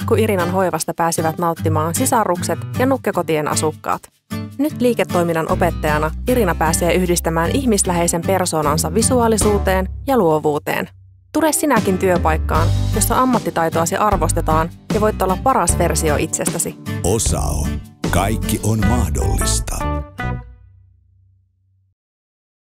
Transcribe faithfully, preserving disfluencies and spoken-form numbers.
Pikku Irinan hoivasta pääsivät nauttimaan sisarukset ja nukkekotien asukkaat. Nyt liiketoiminnan opettajana Irina pääsee yhdistämään ihmisläheisen persoonansa visuaalisuuteen ja luovuuteen. Tule sinäkin työpaikkaan, jossa ammattitaitoasi arvostetaan ja voit olla paras versio itsestäsi. Osao. Kaikki on mahdollista.